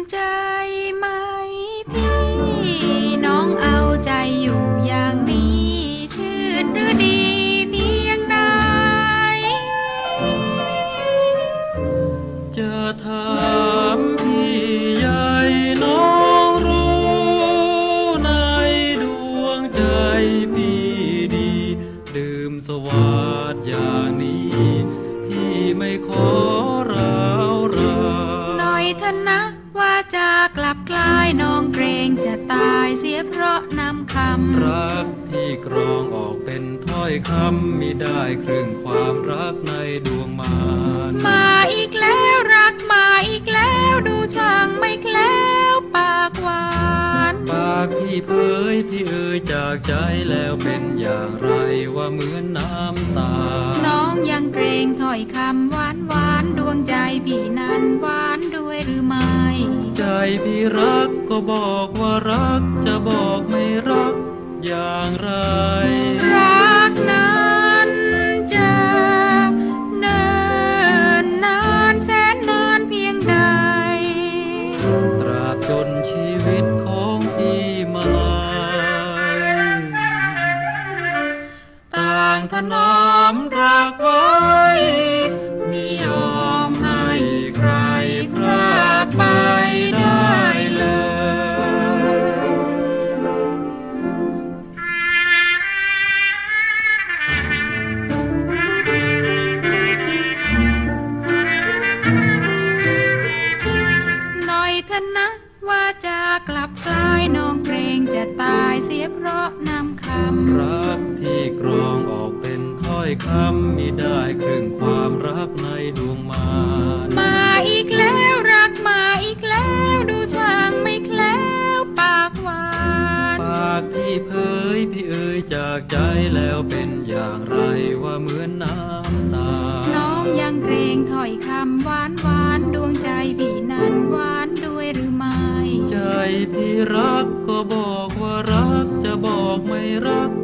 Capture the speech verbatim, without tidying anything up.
ใจไหมพี่น้องเอาใจอยู่อย่างนี้ชื่นหรือดีเพียงใดจะถามพี่ใหญ่น้องรู้ในดวงใจพี่ดีดื่มสวัสดอย่างนี้พี่ไม่ขอร้าวรานหน่อยเถอะนะว่าจะกลับกลายน้องเกรงจะตายเสียเพราะนำคำรักพี่กรองออกเป็นถ้อยคำมิได้ครึ่งความรักในดวงมารมาอีกแล้วรักมาอีกแล้วดูช่างไม่แคล้วปากหวานปากพี่เผยพี่เอ่ยจากใจแล้วเป็นอย่างไรว่าเหมือนน้ำตาน้องยังเกรงถ้อยคำหวานหวานดวงใจพี่นั้นหวานด้วยหรือไม่ใจพี่รักก็บอกว่ารักจะบอกไม่รักอย่างไรรักนั้นจะเนิ่นนานแสนนานเพียงใดตราบจนชีวิตของพี่มาต่างถนอมรักไว้ไม่ยอมให้ใครพรากไปได้เลยหน่อยเถอะนะว่าจะกลับกลายน้องเกรงจะตายเสียเพราะนำคำรักพี่กรองออกเป็นถ้อยคำมิได้ครึ่งความรักในดวงมารมาอีกแล้วรักมาอีกแล้วดูช่างไม่แคล้วปากหวานปากพี่เผยพี่เอ่ยจากใจแล้วเป็นอย่างไรว่าเหมือนน้ำตาน้องยังเกรงถ้อยคำหวานหวานดวงใจพี่นั้นหวานด้วยหรือไม่ใจพี่รักก็บอกว่ารักจะบอกไม่รัก